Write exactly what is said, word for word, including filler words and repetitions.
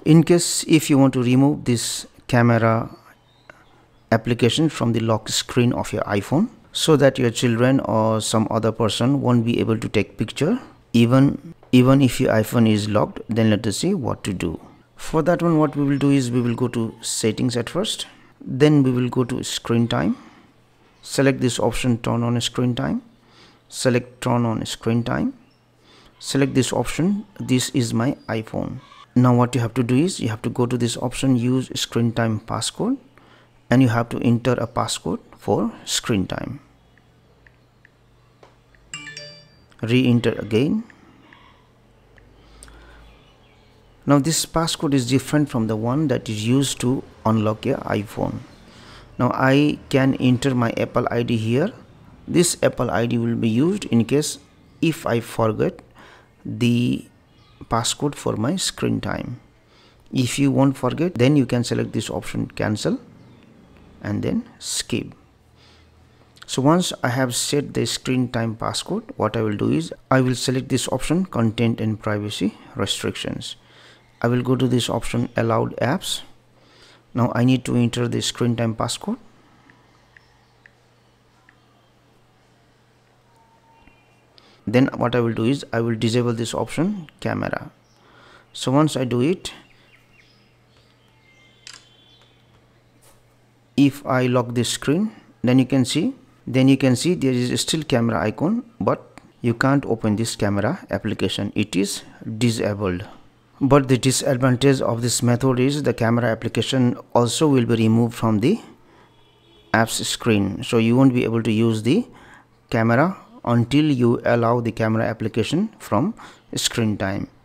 In case if you want to remove this camera application from the lock screen of your iPhone, so that your children or some other person won't be able to take picture even even if your iPhone is locked, then let us see what to do. For that one, what we will do is we will go to settings at first, then we will go to screen time, select this option turn on screen time, select turn on screen time, select this option, this is my iPhone. Now what you have to do is you have to go to this option use screen time passcode, and you have to enter a passcode for screen time. Re-enter again. Now this passcode is different from the one that is used to unlock your iPhone. Now I can enter my Apple I D here. This Apple I D will be used in case if I forget the passcode for my screen time. If you won't forget, then you can select this option cancel and then skip. So once I have set the screen time passcode, what I will do is I will select this option content and privacy restrictions. I will go to this option allowed apps. Now I need to enter the screen time passcode. Then what I will do is I will disable this option camera. So once I do it, if I lock this screen, then you can see then you can see there is still camera icon, but you can't open this camera application. It is disabled. But the disadvantage of this method is the camera application also will be removed from the apps screen, so you won't be able to use the camera until you allow the camera application from screen time.